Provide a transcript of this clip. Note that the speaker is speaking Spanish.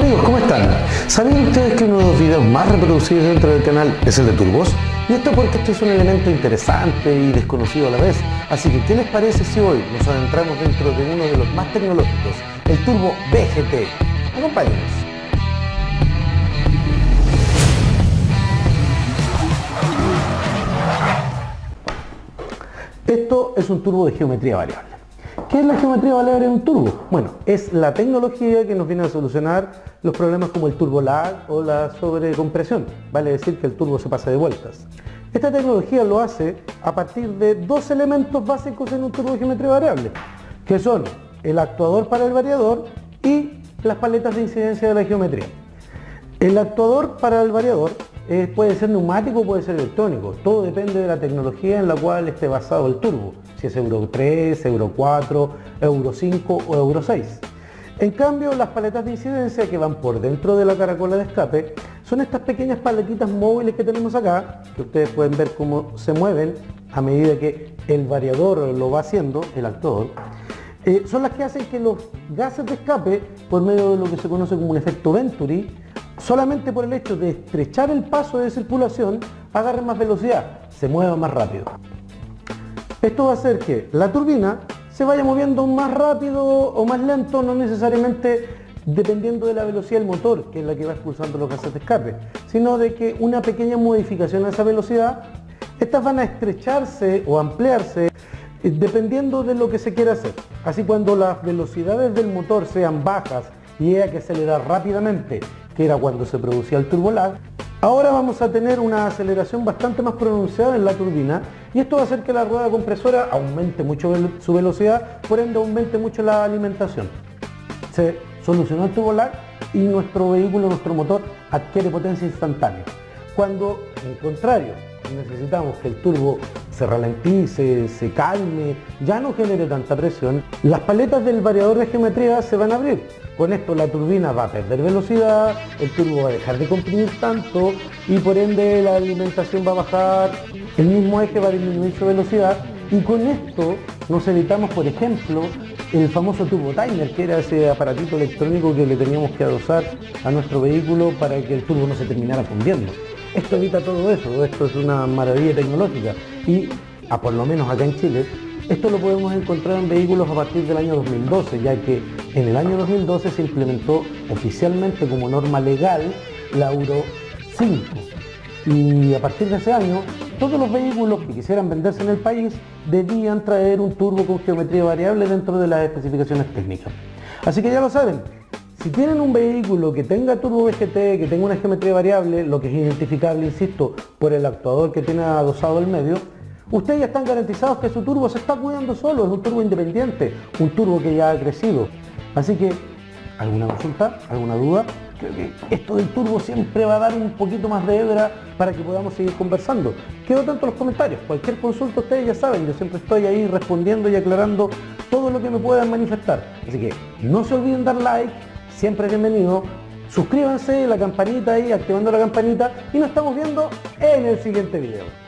Amigos, ¿cómo están? ¿Sabían ustedes que uno de los videos más reproducidos dentro del canal es el de turbos? Y esto porque este es un elemento interesante y desconocido a la vez. Así que, ¿qué les parece si hoy nos adentramos dentro de uno de los más tecnológicos, el turbo VGT? Acompáñenos. Esto es un turbo de geometría variable. ¿Qué es la geometría variable en un turbo? Bueno, es la tecnología que nos viene a solucionar los problemas como el turbo lag o la sobrecompresión. Vale decir que el turbo se pasa de vueltas. Esta tecnología lo hace a partir de dos elementos básicos en un turbo de geometría variable, que son el actuador para el variador y las paletas de incidencia de la geometría. El actuador para el variador puede ser neumático o puede ser electrónico. Todo depende de la tecnología en la cual esté basado el turbo. Si es Euro 3, Euro 4, Euro 5 o Euro 6. En cambio, las paletas de incidencia que van por dentro de la caracola de escape son estas pequeñas paletitas móviles que tenemos acá, que ustedes pueden ver cómo se mueven a medida que el variador lo va haciendo, el actuador. Son las que hacen que los gases de escape, por medio de lo que se conoce como un efecto Venturi, solamente por el hecho de estrechar el paso de circulación, agarren más velocidad, se muevan más rápido. Esto va a hacer que la turbina se vaya moviendo más rápido o más lento, no necesariamente dependiendo de la velocidad del motor, que es la que va expulsando los gases de escape, sino de que una pequeña modificación a esa velocidad, estas van a estrecharse o ampliarse dependiendo de lo que se quiera hacer. Así, cuando las velocidades del motor sean bajas y haya que acelerar rápidamente, que era cuando se producía el turbo lag, ahora vamos a tener una aceleración bastante más pronunciada en la turbina, y esto va a hacer que la rueda compresora aumente mucho su velocidad, por ende aumente mucho la alimentación. Se solucionó el turbo lag y nuestro vehículo, nuestro motor, adquiere potencia instantánea. Cuando, en contrario, necesitamos que el turbo se ralentice, se calme, ya no genere tanta presión, las paletas del variador de geometría se van a abrir. Con esto la turbina va a perder velocidad, el turbo va a dejar de comprimir tanto y por ende la alimentación va a bajar, el mismo eje va a disminuir su velocidad, y con esto nos evitamos, por ejemplo, el famoso turbo timer, que era ese aparatito electrónico que le teníamos que adosar a nuestro vehículo para que el turbo no se terminara fundiendo. Esto evita todo eso, esto es una maravilla tecnológica y, por lo menos acá en Chile, esto lo podemos encontrar en vehículos a partir del año 2012, ya que en el año 2012 se implementó oficialmente como norma legal la Euro 5. Y a partir de ese año, todos los vehículos que quisieran venderse en el país debían traer un turbo con geometría variable dentro de las especificaciones técnicas. Así que ya lo saben, si tienen un vehículo que tenga turbo VGT, que tenga una geometría variable, lo que es identificable, insisto, por el actuador que tiene adosado el medio, ustedes ya están garantizados que su turbo se está cuidando solo, es un turbo independiente, un turbo que ya ha crecido. Así que, ¿alguna consulta? ¿Alguna duda? Creo que esto del turbo siempre va a dar un poquito más de hebra para que podamos seguir conversando. Quedo atento a los comentarios, cualquier consulta ustedes ya saben, yo siempre estoy ahí respondiendo y aclarando todo lo que me puedan manifestar. Así que no se olviden dar like, siempre es bienvenido. Suscríbanse, la campanita ahí, activando la campanita, y nos estamos viendo en el siguiente video.